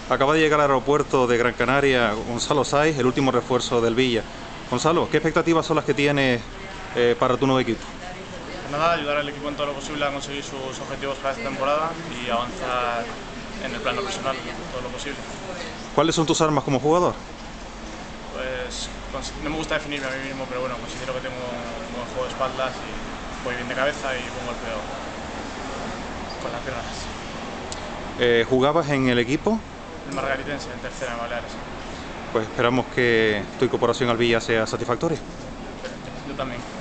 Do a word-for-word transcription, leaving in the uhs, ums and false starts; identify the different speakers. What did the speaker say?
Speaker 1: Acaba de llegar al aeropuerto de Gran Canaria Gonzalo Sáiz, el último refuerzo del Villa. Gonzalo, ¿qué expectativas son las que tienes eh, para tu nuevo equipo?
Speaker 2: Nada, ayudar al equipo en todo lo posible a conseguir sus objetivos para esta temporada y avanzar en el plano personal todo lo posible.
Speaker 1: ¿Cuáles son tus armas como jugador?
Speaker 2: Pues no me gusta definirme a mí mismo, pero bueno, considero que tengo un buen juego de espaldas y voy bien de cabeza y buen golpeo con las piernas.
Speaker 1: Eh, ¿Jugabas en el equipo?
Speaker 2: El Margaritense, en tercera en Baleares.
Speaker 1: Pues esperamos que tu incorporación al Villa sea satisfactoria.
Speaker 2: Yo también.